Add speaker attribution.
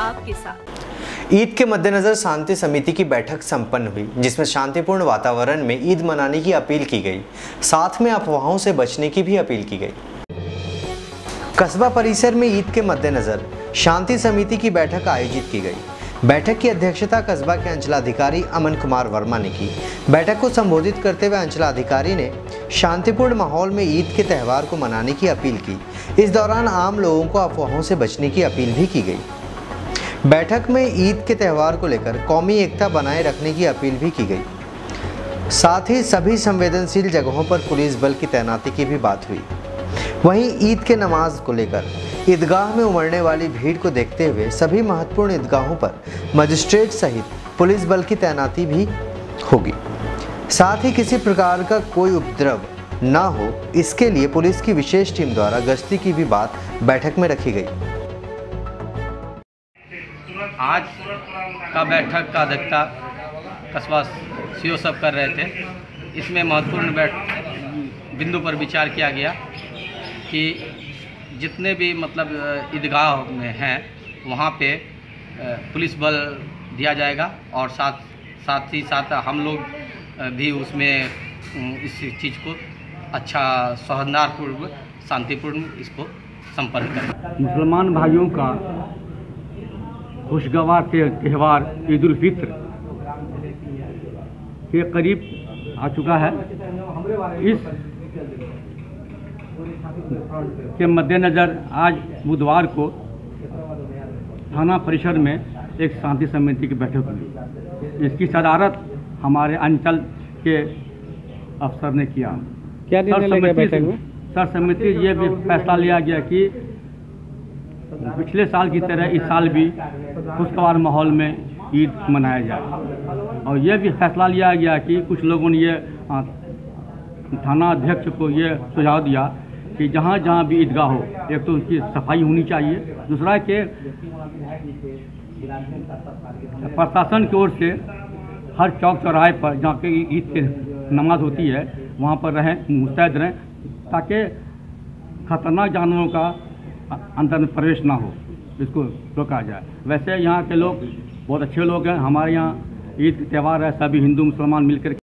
Speaker 1: आपके साथ।
Speaker 2: ईद के मद्देनजर शांति समिति की बैठक संपन्न हुई, जिसमें शांतिपूर्ण वातावरण में ईद मनाने की अपील की गई, साथ में अफवाहों से बचने की भी अपील की गई। कस्बा परिसर में ईद के मद्देनजर शांति समिति की बैठक आयोजित की गई। बैठक की अध्यक्षता कस्बा के अंचलाधिकारी अमन कुमार वर्मा ने की। बैठक को संबोधित करते हुए अंचलाधिकारी ने शांतिपूर्ण माहौल में ईद के त्यौहार को मनाने की अपील की। इस दौरान आम लोगों को अफवाहों से बचने की अपील भी की गई। बैठक में ईद के त्यौहार को लेकर कौमी एकता बनाए रखने की अपील भी की गई। साथ ही सभी संवेदनशील जगहों पर पुलिस बल की तैनाती की भी बात हुई। वहीं ईद के नमाज को लेकर ईदगाह में उमड़ने वाली भीड़ को देखते हुए सभी महत्वपूर्ण ईदगाहों पर मजिस्ट्रेट सहित पुलिस बल की तैनाती भी होगी। साथ ही किसी प्रकार का कोई उपद्रव ना हो, इसके लिए पुलिस की विशेष टीम द्वारा गश्ती की भी बात बैठक में रखी गई।
Speaker 3: आज का बैठक का अध्यक्षता कस्बा सीओ सब कर रहे थे। इसमें महत्वपूर्ण बिंदु पर विचार किया गया कि जितने भी मतलब ईदगाह में हैं वहाँ पे पुलिस बल दिया जाएगा और साथ ही साथ हम लोग भी उसमें इस चीज़ को अच्छा सौहार्दपूर्ण शांतिपूर्ण इसको संपन्न करें।
Speaker 4: मुसलमान भाइयों का खुशगवार त्यौहार ईद उल फित्र के करीब आ चुका है। इस के मद्देनज़र आज बुधवार को थाना परिसर में एक शांति समिति की बैठक हुई। इसकी सदारत हमारे अंचल के अफसर ने किया।
Speaker 5: क्या निर्णय लिया बैठक में?
Speaker 4: सर समिति ये भी फैसला लिया गया कि पिछले साल की तरह इस साल भी खुशगवार माहौल में ईद मनाया जाए। और ये भी फैसला लिया गया कि कुछ लोगों ने ये थाना अध्यक्ष को ये सुझाव दिया कि जहाँ जहाँ भी ईदगाह हो, एक तो उसकी सफाई होनी चाहिए, दूसरा कि प्रशासन की ओर से हर चौक चौराहे पर जहाँ पे ईद की नमाज होती है वहाँ पर रहें, मुस्तैद रहें, ताकि खतरनाक जानवरों का अंदर में प्रवेश ना हो, इसको रोका जाए। वैसे यहाँ के लोग बहुत अच्छे लोग हैं। हमारे यहाँ ईद त्यौहार है, सभी हिंदू मुसलमान मिलकर